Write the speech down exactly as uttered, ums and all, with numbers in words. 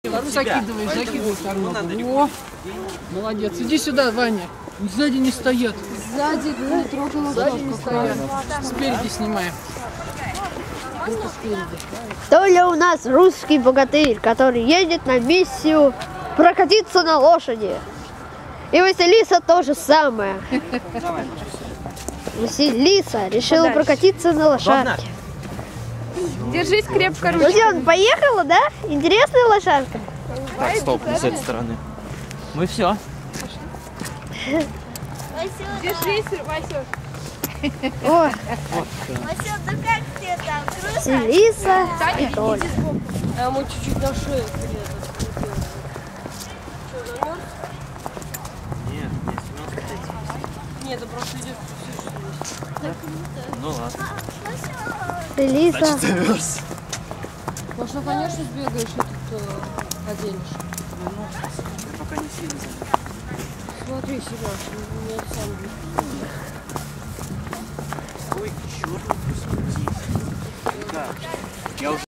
Закидывай, закидывай вторую. О, молодец. Иди сюда, Ваня. Сзади не стоят. Сзади не трогала. Сзади не стоят. Спереди снимаем. Толя у нас русский богатырь, который едет на миссию прокатиться на лошади. И Василиса то же самое. Василиса решила Подальше. прокатиться на лошадке. Держись крепко Ну ручкой. что, поехала, да? Интересная лошадка. Так, стоп, не с этой стороны. Мы все. Держись, Васюш. О, Васёк, ну как тебе там? Круто? Василиса и Толя. А мы чуть-чуть на шею Нет, не Нет, это просто идет. Ну ладно. Василиса. Замерз. Может, ну, конечно, сбегаешь и тут э, оденешь. Я пока не сильно. Смотри, Сереж, у меня сам Ой, черт, господи. Да. Я уже